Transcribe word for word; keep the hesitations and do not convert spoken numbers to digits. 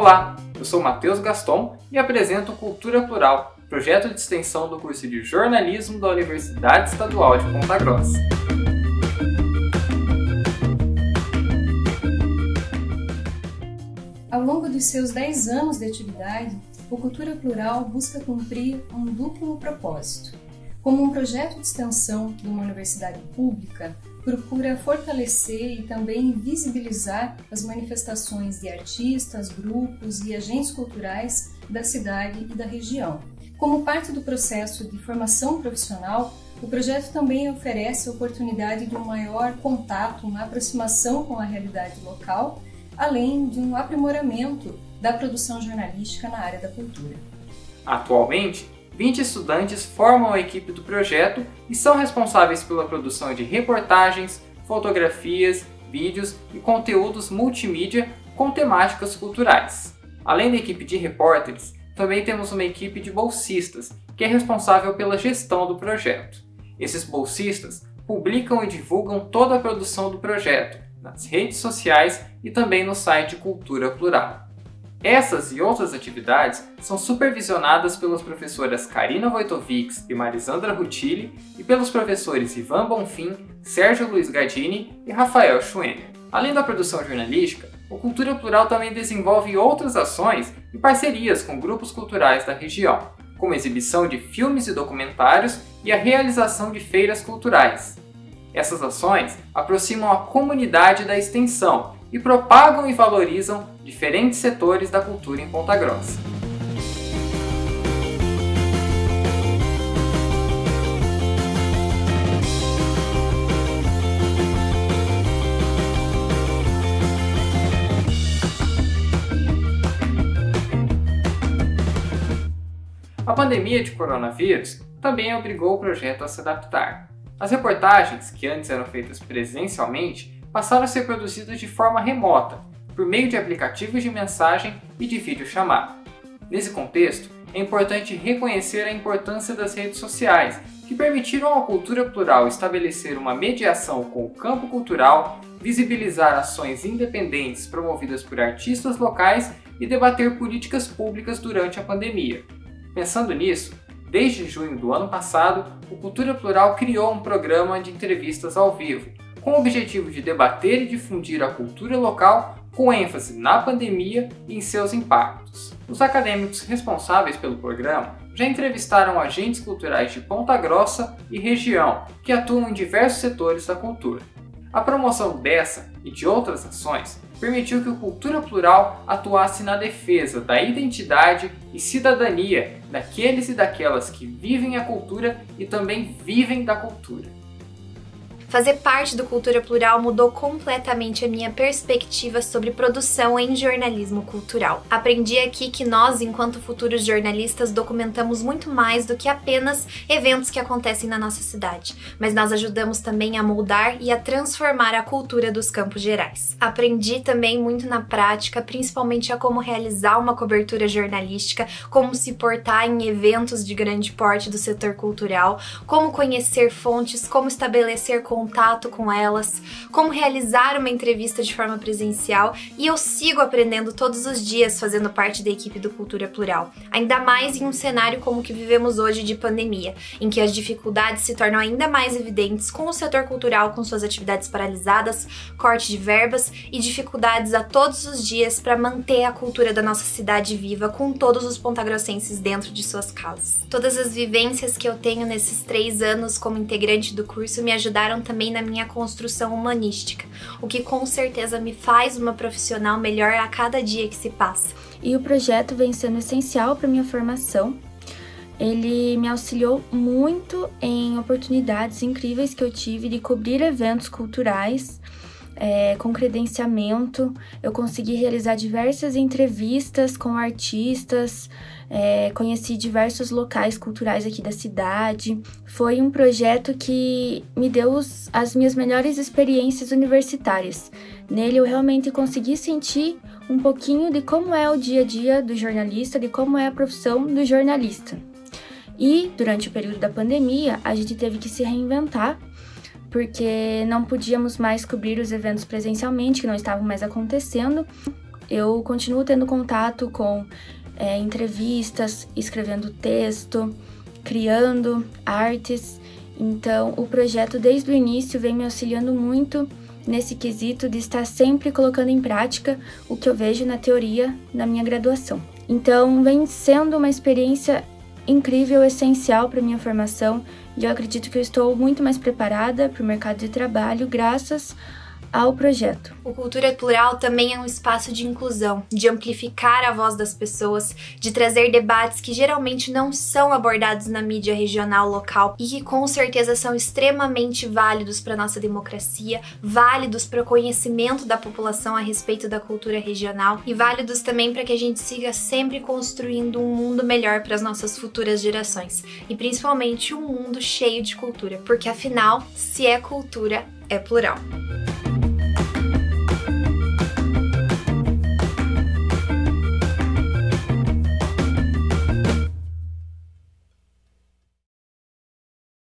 Olá, eu sou Matheus Gaston e apresento Cultura Plural, projeto de extensão do curso de Jornalismo da Universidade Estadual de Ponta Grossa. Ao longo dos seus dez anos de atividade, o Cultura Plural busca cumprir um duplo propósito. Como um projeto de extensão de uma universidade pública, procura fortalecer e também visibilizar as manifestações de artistas, grupos e agentes culturais da cidade e da região. Como parte do processo de formação profissional, o projeto também oferece a oportunidade de um maior contato, uma aproximação com a realidade local, além de um aprimoramento da produção jornalística na área da cultura. Atualmente, vinte estudantes formam a equipe do projeto e são responsáveis pela produção de reportagens, fotografias, vídeos e conteúdos multimídia com temáticas culturais. Além da equipe de repórteres, também temos uma equipe de bolsistas, que é responsável pela gestão do projeto. Esses bolsistas publicam e divulgam toda a produção do projeto nas redes sociais e também no site Cultura Plural. Essas e outras atividades são supervisionadas pelas professoras Karina Wojtowics e Marisandra Rutilli e pelos professores Ivan Bonfim, Sérgio Luiz Gardini e Rafael Schwenner. Além da produção jornalística, o Cultura Plural também desenvolve outras ações e parcerias com grupos culturais da região, como a exibição de filmes e documentários e a realização de feiras culturais. Essas ações aproximam a comunidade da extensão e propagam e valorizam diferentes setores da cultura em Ponta Grossa. A pandemia de coronavírus também obrigou o projeto a se adaptar. As reportagens, que antes eram feitas presencialmente, passaram a ser produzidas de forma remota, por meio de aplicativos de mensagem e de videochamada. Nesse contexto, é importante reconhecer a importância das redes sociais, que permitiram à Cultura Plural estabelecer uma mediação com o campo cultural, visibilizar ações independentes promovidas por artistas locais e debater políticas públicas durante a pandemia. Pensando nisso, desde junho do ano passado, o Cultura Plural criou um programa de entrevistas ao vivo, com o objetivo de debater e difundir a cultura local com ênfase na pandemia e em seus impactos. Os acadêmicos responsáveis pelo programa já entrevistaram agentes culturais de Ponta Grossa e região que atuam em diversos setores da cultura. A promoção dessa e de outras ações permitiu que o Cultura Plural atuasse na defesa da identidade e cidadania daqueles e daquelas que vivem a cultura e também vivem da cultura. Fazer parte do Cultura Plural mudou completamente a minha perspectiva sobre produção em jornalismo cultural. Aprendi aqui que nós, enquanto futuros jornalistas, documentamos muito mais do que apenas eventos que acontecem na nossa cidade, mas nós ajudamos também a moldar e a transformar a cultura dos Campos Gerais. Aprendi também muito na prática, principalmente a como realizar uma cobertura jornalística, como se portar em eventos de grande porte do setor cultural, como conhecer fontes, como estabelecer contato com elas, como realizar uma entrevista de forma presencial, e eu sigo aprendendo todos os dias fazendo parte da equipe do Cultura Plural, ainda mais em um cenário como o que vivemos hoje de pandemia, em que as dificuldades se tornam ainda mais evidentes com o setor cultural com suas atividades paralisadas, corte de verbas e dificuldades a todos os dias para manter a cultura da nossa cidade viva com todos os pontagrossenses dentro de suas casas. Todas as vivências que eu tenho nesses três anos como integrante do curso me ajudaram também na minha construção humanística, o que com certeza me faz uma profissional melhor a cada dia que se passa. E o projeto vem sendo essencial para minha formação. Ele me auxiliou muito em oportunidades incríveis que eu tive de cobrir eventos culturais, é, com credenciamento. Eu consegui realizar diversas entrevistas com artistas, É, conheci diversos locais culturais aqui da cidade. Foi um projeto que me deu os, as minhas melhores experiências universitárias. Nele eu realmente consegui sentir um pouquinho de como é o dia a dia do jornalista, de como é a profissão do jornalista. E durante o período da pandemia, a gente teve que se reinventar, porque não podíamos mais cobrir os eventos presencialmente, que não estavam mais acontecendo. eu continuo tendo contato com é, entrevistas, escrevendo texto, criando artes. Então, o projeto desde o início vem me auxiliando muito nesse quesito de estar sempre colocando em prática o que eu vejo na teoria na minha graduação. Então, vem sendo uma experiência incrível, essencial para minha formação, e eu acredito que eu estou muito mais preparada para o mercado de trabalho graças ao projeto. O Cultura Plural também é um espaço de inclusão, de amplificar a voz das pessoas, de trazer debates que geralmente não são abordados na mídia regional local e que com certeza são extremamente válidos para nossa democracia, válidos para o conhecimento da população a respeito da cultura regional e válidos também para que a gente siga sempre construindo um mundo melhor para as nossas futuras gerações e principalmente um mundo cheio de cultura, porque afinal, se é cultura, é plural.